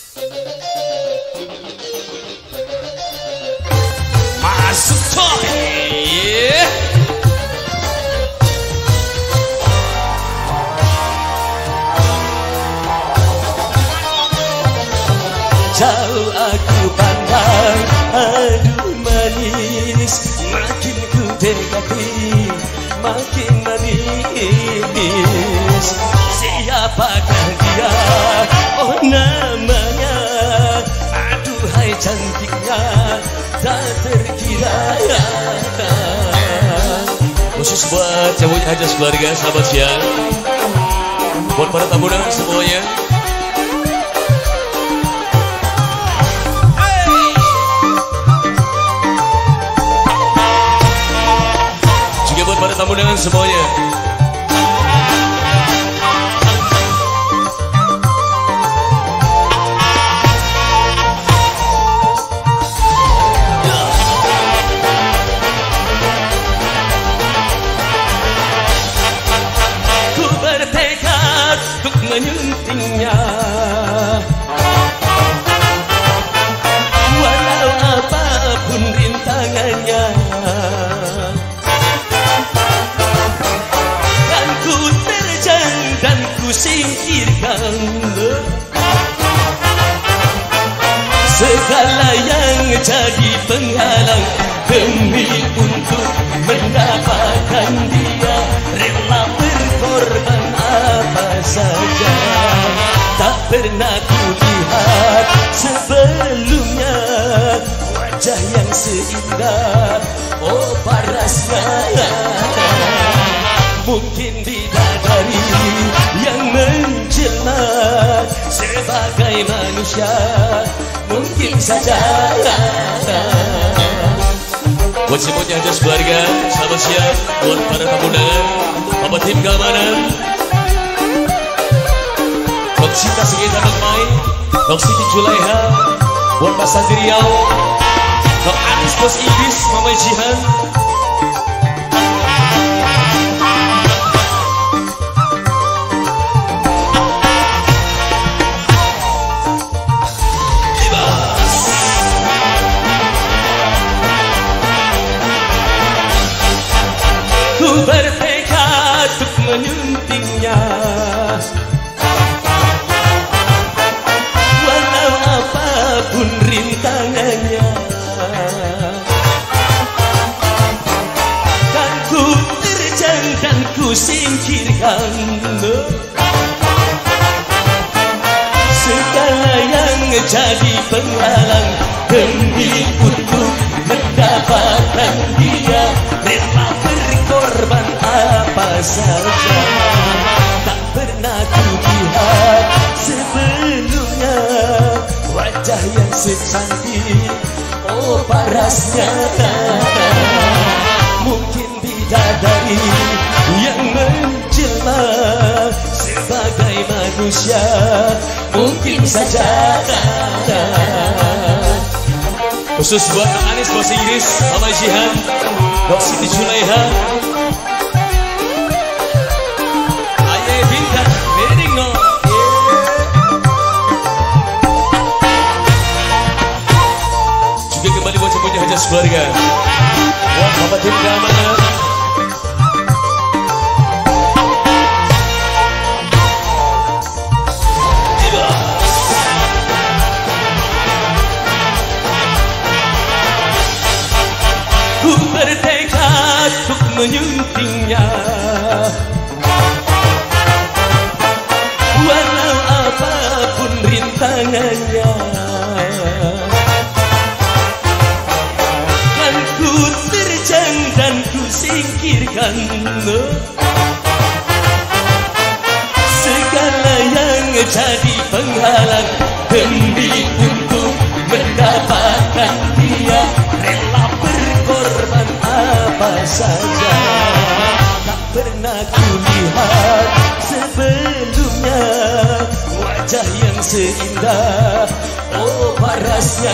Masuk coy. Jauh aku pandang, aduh manis, makin ku dekati, makin manis. Siapakah dia? Oh namanya, aduhai cantiknya, tak terkira. Khusus buat cabut aja keluarga, sahabat siang. Buat para tamu dan semuanya. Pada tamu dengan semuanya. Ku bertekad untuk menyuntingnya, walau apapun rintangannya. Singkirkan segala yang jadi penghalang demi untuk mendapatkan dia, rela berkorban apa saja. Tak pernah kulihat sebelumnya wajah yang seindah, oh parasnya. Mungkin bidadari yang menjelma sebagai manusia, mungkin saja. Buat semuanya aja keluarga, sahabat siap. Buat para tamu undangan, bapak tim keamanan, buat Sinta Segita Dongmai, Dok Siti Julaiha, buat Pak Sandi Riau, Dok Anis Bos Ibis, Mama Jihan. Ku bertekad untuk menyuntingnya, walau apapun rintangannya. Dan ku terjang dan ku singkirkan segala yang jadi penghalang demi untuk mendapatkan dia, rela berkorban apa saja. Tak pernah kulihat sebelumnya wajah yang secantik, oh parasnya. Mungkin bidadari yang menjelma sebagai manusia, mungkin saja. Khusus buat Anis Bos Inggris, Mama Jihan, Dok Siti Julaiha, Aye Bintang, Mering no. Juga kembali buat semuanya hajat keluarga, buat bapak tim keamanan. Ku bertekad untuk menyuntingnya, walau apapun rintangannya. Kan ku terjang dan ku singkirkan segala yang jadi penghalang demi untuk mendapatkan dia, rela berkorban apa saja. Tak pernah kulihat sebelumnya wajah yang seindah, oh parasnya.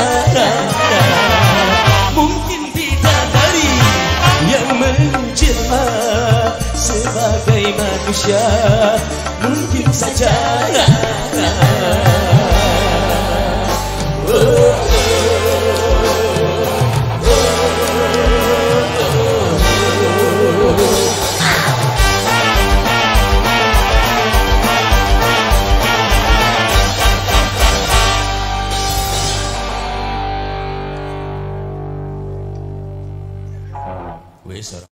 Mungkin bidadari yang menjelma sebagai manusia, mungkin saja. besok.